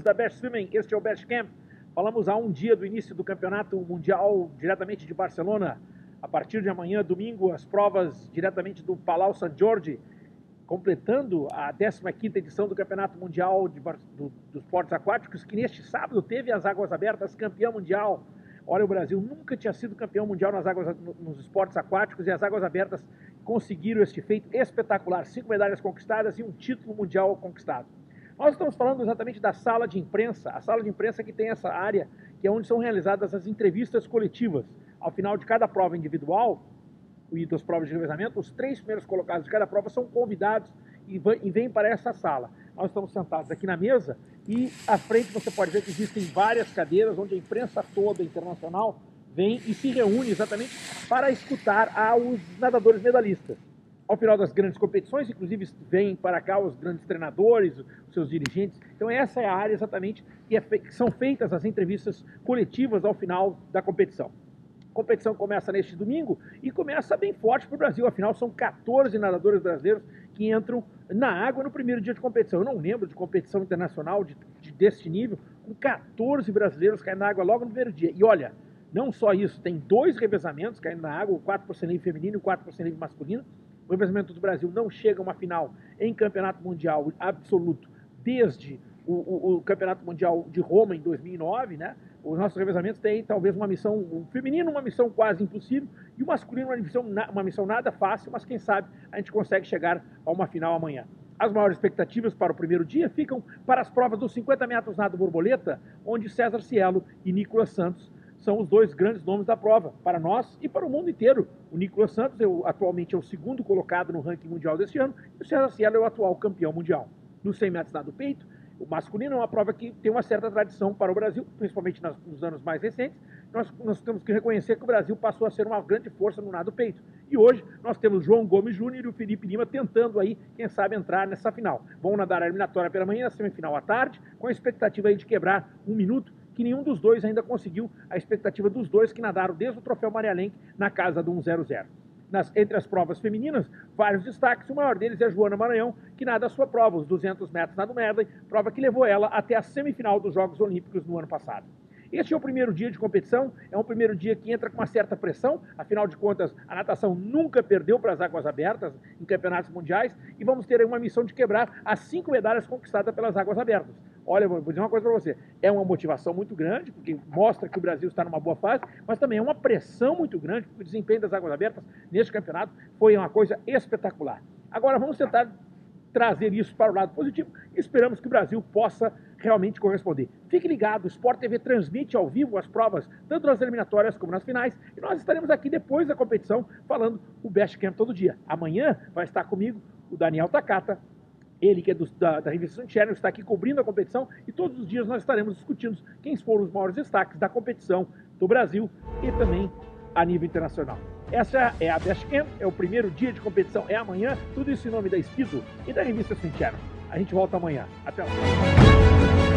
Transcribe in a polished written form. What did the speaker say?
da Best Swimming, este é o Best Camp. Falamos há um dia do início do campeonato mundial, diretamente de Barcelona. A partir de amanhã, domingo, as provas diretamente do Palau Sant Jordi, completando a 15ª edição do Campeonato Mundial dos Esportes Aquáticos, que neste sábado teve as águas abertas, campeão mundial. Olha, o Brasil nunca tinha sido campeão mundial nos esportes aquáticos e as águas abertas conseguiram este feito espetacular. 5 medalhas conquistadas e um título mundial conquistado. Nós estamos falando exatamente da sala de imprensa, a sala de imprensa que tem essa área, que é onde são realizadas as entrevistas coletivas. Ao final de cada prova individual e das provas de revezamento, os 3 primeiros colocados de cada prova são convidados e vêm para essa sala. Nós estamos sentados aqui na mesa e à frente você pode ver que existem várias cadeiras onde a imprensa toda internacional vem e se reúne exatamente para escutar aos nadadores medalhistas. Ao final das grandes competições, inclusive, vêm para cá os grandes treinadores, os seus dirigentes. Então essa é a área exatamente que são feitas as entrevistas coletivas ao final da competição. A competição começa neste domingo e começa bem forte para o Brasil. Afinal, são 14 nadadores brasileiros que entram na água no primeiro dia de competição. Eu não lembro de competição internacional deste nível, com 14 brasileiros caindo na água logo no primeiro dia. E olha, não só isso, tem 2 revezamentos caindo na água, o 4x100 livre feminino e o 4x100 livre masculino. O revezamento do Brasil não chega a uma final em campeonato mundial absoluto desde o campeonato mundial de Roma em 2009, né? Os nossos revezamentos têm talvez uma missão, o feminino uma missão quase impossível e o masculino uma missão nada fácil, mas quem sabe a gente consegue chegar a uma final amanhã. As maiores expectativas para o primeiro dia ficam para as provas dos 50 metros nado borboleta, onde César Cielo e Nicolas Santos são os 2 grandes nomes da prova, para nós e para o mundo inteiro. O Nicolas Santos atualmente é o 2º colocado no ranking mundial deste ano e o César Cielo é o atual campeão mundial. Nos 100 metros nado peito, o masculino é uma prova que tem uma certa tradição para o Brasil, principalmente nos anos mais recentes. Nós temos que reconhecer que o Brasil passou a ser uma grande força no nado peito. E hoje nós temos João Gomes Júnior e o Felipe Lima tentando aí, quem sabe, entrar nessa final. Vão nadar a eliminatória pela manhã, a semifinal à tarde, com a expectativa aí de quebrar 1 minuto, que nenhum dos dois ainda conseguiu, a expectativa dos 2 que nadaram desde o Troféu Maria Lenk na casa do 1:00. Entre as provas femininas, vários destaques, o maior deles é a Joana Maranhão, que nada a sua prova, os 200 metros nado medley, prova que levou ela até a semifinal dos Jogos Olímpicos no ano passado. Este é o primeiro dia de competição, é um primeiro dia que entra com uma certa pressão, afinal de contas, a natação nunca perdeu para as águas abertas em campeonatos mundiais e vamos ter uma missão de quebrar as 5 medalhas conquistadas pelas águas abertas. Olha, vou dizer uma coisa para você, é uma motivação muito grande, porque mostra que o Brasil está numa boa fase, mas também é uma pressão muito grande, porque o desempenho das águas abertas neste campeonato foi uma coisa espetacular. Agora vamos tentar trazer isso para o lado positivo e esperamos que o Brasil possa realmente corresponder. Fique ligado, o Sport TV transmite ao vivo as provas, tanto nas eliminatórias como nas finais, e nós estaremos aqui depois da competição falando o Best Camp todo dia. Amanhã vai estar comigo o Daniel Takata, ele que é da revista Sun Channel, está aqui cobrindo a competição e todos os dias nós estaremos discutindo quem foram os maiores destaques da competição do Brasil e também a nível internacional. Essa é a Best Camp, é o primeiro dia de competição, é amanhã, tudo isso em nome da Speedo e da revista Sun Channel. A gente volta amanhã. Até lá.